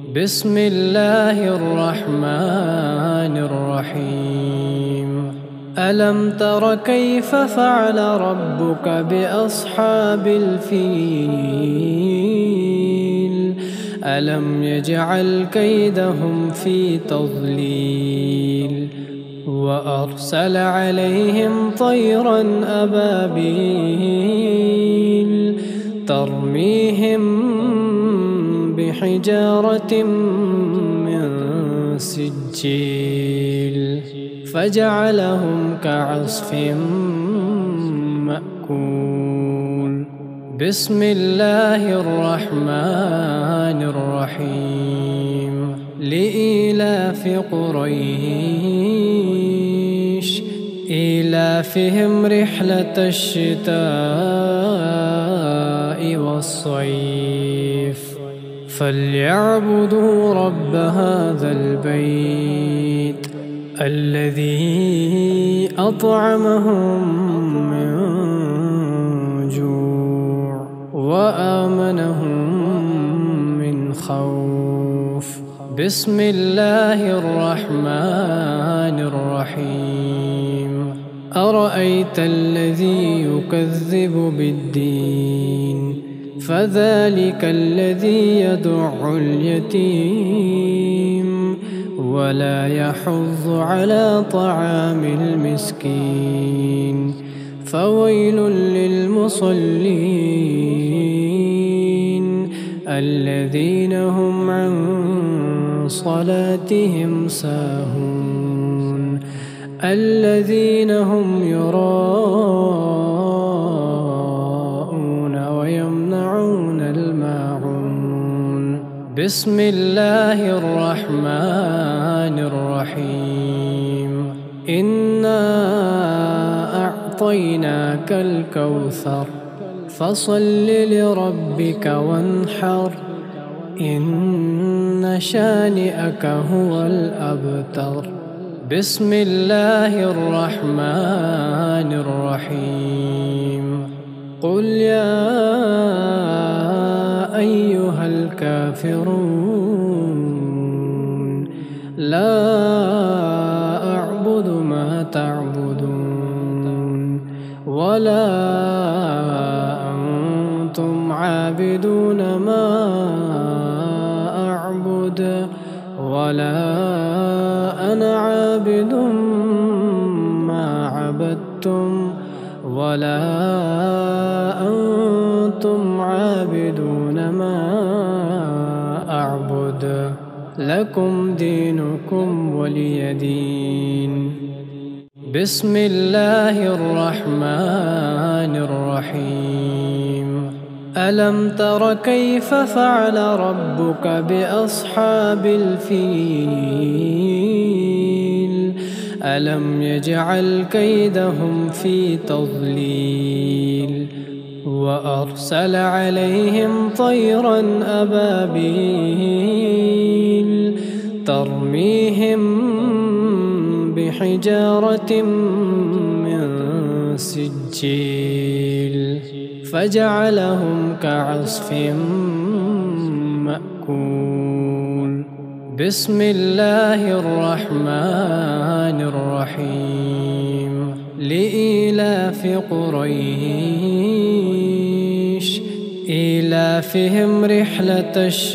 بسم الله الرحمن الرحيم ألم تر كيف فعل ربك بأصحاب الفيل ألم يجعل كيدهم في تضليل وأرسل عليهم طيرا أبابيل ترميهم بحجارة من سجيل فجعلهم كعصف مأكول بسم الله الرحمن الرحيم لإيلاف قريش إيلافهم رحلة الشتاء والصيف فليعبدوا رب هذا البيت الذي أطعمهم من جوع وآمنهم من خوف بسم الله الرحمن الرحيم أرأيت الذي يكذب بالدين فذلك الذي يدع اليتيم ولا يحض على طعام المسكين فويل للمصلين الذين هم عن صلاتهم ساهون الذين هم يراءون ويمنعون الماعون بسم الله الرحمن الرحيم إنا أعطيناك الكوثر فصل لربك وانحر إن شانئك هو الأبتر بسم الله الرحمن الرحيم قل يا أيها الكافرون لا أعبد ما تعبدون ولا أنتم عابدون ما أعبد ولا أنا عابد ما عبدتم ولا أنتم عابدون ما أعبد لكم دينكم ولي دين بسم الله الرحمن الرحيم ألم تر كيف فعل ربك بأصحاب الفيل ألم يجعل كيدهم في تضليل وأرسل عليهم طيرا أبابيل ترميهم بحجارة من سجيل فجعلهم كعصف مأكول بسم الله الرحمن الرحيم لإيلاف قريش إيلافهم رحلة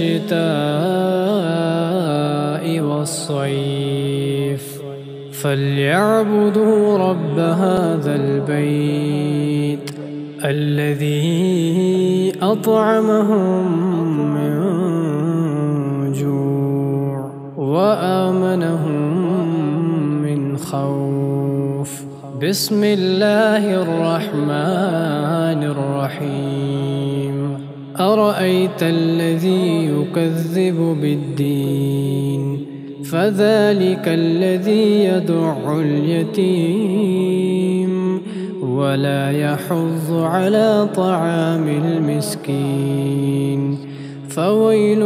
الشتاء والصيف فليعبدوا رب هذا البيت الذي أطعمهم من جوع وآمنهم من خوف بسم الله الرحمن الرحيم أرأيت الذي يكذب بالدين فذلك الذي يدع اليتيم ولا يحض على طعام المسكين فويل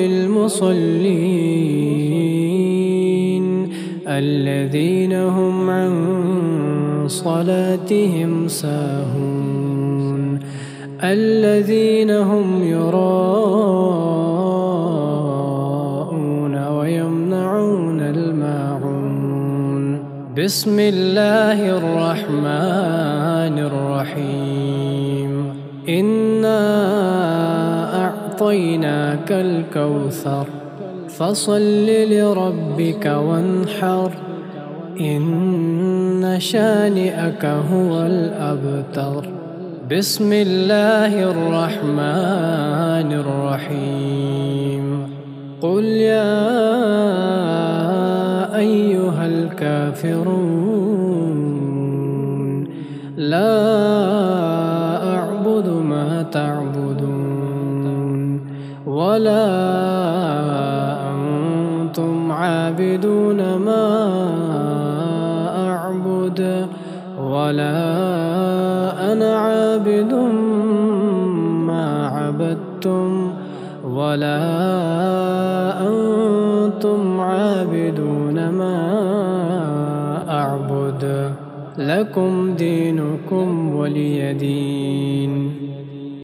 للمصلين الذين هم عن صلاتهم ساهون الذين هم يراءون بسم الله الرحمن الرحيم إنا أعطيناك الكوثر فصل لربك وانحر إن شانئك هو الأبتر بسم الله الرحمن الرحيم قل يا أيها الكافرون لا أعبد ما تعبدون ولا أنتم عابدون ما أعبد ولا أنا عابد ما عبدتم ولا أنتم عابدون ما أعبد لكم دينكم ولي دين.